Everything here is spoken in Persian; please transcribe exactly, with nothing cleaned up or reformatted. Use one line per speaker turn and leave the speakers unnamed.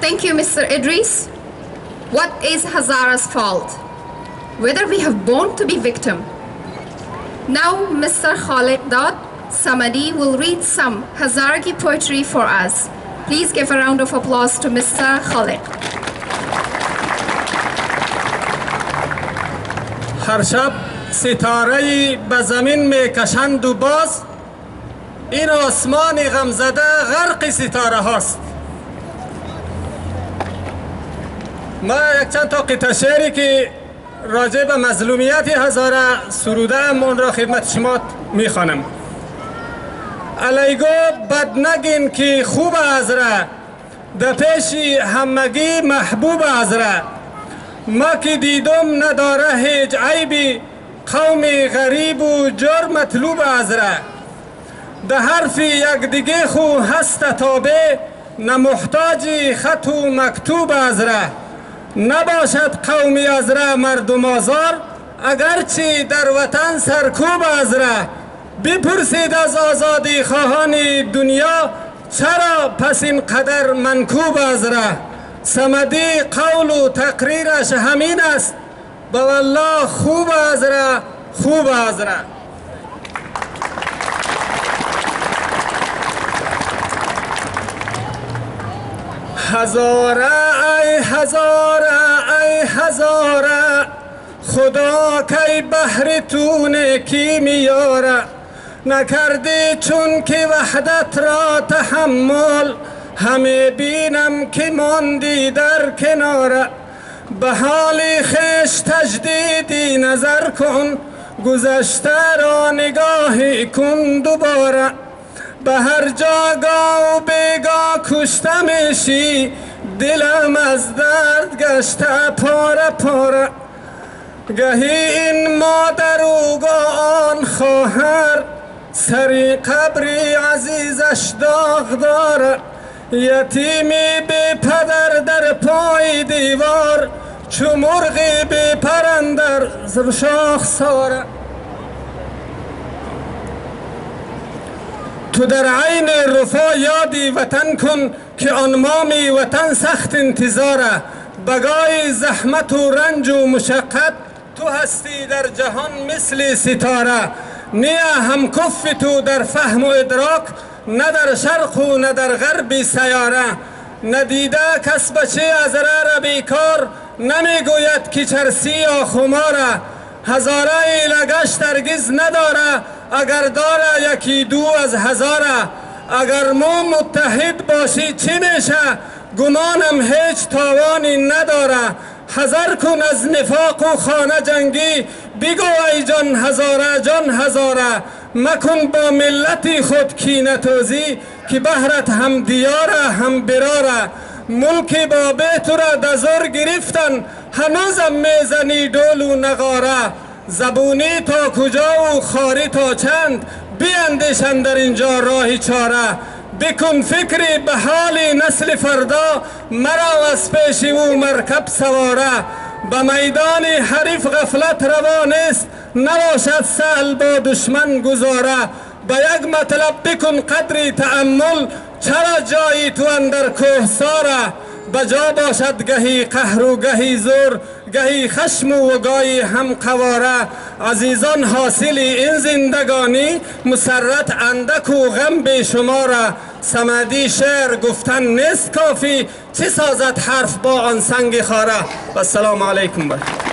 Thank you, Mister Idris. What is Hazara's fault? Whether we have born to be victim. Now, Mister Khalid Dad Samadi will read some Hazaragi poetry for us. Please give a round of applause to Mister Khalid.
هر شب ستاره‌ای به زمین میکشند و باز این آسمان غمزده غرق ستاره هاست. ما یک چند تا قطعه شعری که راجع به مظلومیت هزاره سروده‌ام اون را خدمت شما میخوانم. علیگو بد نگین که خوب از را در پیش همگی محبوب از را ما که دیدم نداره هیچ عیبی قوم غریب و جر مطلوب از را در حرف یک دیگه خو هست تابع نمحتاج خط و مکتوب از را نباشد قومی از را مردم آزار اگرچه در وطن سرکوب از را بپرسید از آزادی خواهان دنیا چرا پس این قدر منکوب از را صمدی قول و تقریرش همین است با والله خوب از را خوب از را. هزاره ای هزاره ای هزاره خدا کی بحر تونه کی میاره نکردی چون که وحدت را تحمل همه بینم که ماندی در کناره به حال خویش تجدیدی نظر کن گذشته را نگاهی کن دوباره به هر جاگاه و بیگاه کشته میشی دلم از درد گشته پاره پاره گهی این مادر و آن خواهر سری قبری عزیزش داغ داره یتیمی بی پدر در پای دیوار چو مرغی بی پرندر شاخ ساره تو در عین رفا یادی وطن کن که آن مامی وطن سخت انتظاره بگای زحمت و رنج و مشقت تو هستی در جهان مثل ستاره نه هم کف تو در فهم و ادراک نه در شرق و نه در غرب سیاره ندیده کس بچه از را بیکار نمیگوید که چرسی یا خماره هزاره لگشت هرگز نداره اگر داره یکی دو از هزاره اگر ما متحد باشی چی میشه گمانم هیچ تاوانی نداره حذر کن از نفاق و خانه جنگی بگو ای جان هزاره جان هزاره مکن با ملت خود کینه توزی که بهرت هم دیاره هم براره ملک با بیت را دزور گرفتن هنوزم میزنی دول و نغاره زبونی تا کجا و خاری تا چند بیندیشن در اینجا راه چاره بکن فکری به حال نسل فردا مرا از پیش او مرکب سواره به میدان حریف غفلت روان است نباشد سهل با دشمن گذاره به یک مطلب بکن قدری تأمل چرا جایی تو اندر کوهساره بجا باشد گهی قهر و گهی زور گهی خشم و گاهی هم قواره عزیزان حاصل این زندگانی مسرت اندک و غم بیشماره صمدی شعر گفتن نیست کافی چه سازد حرف با آن سنگ خاره و السلام علیکم.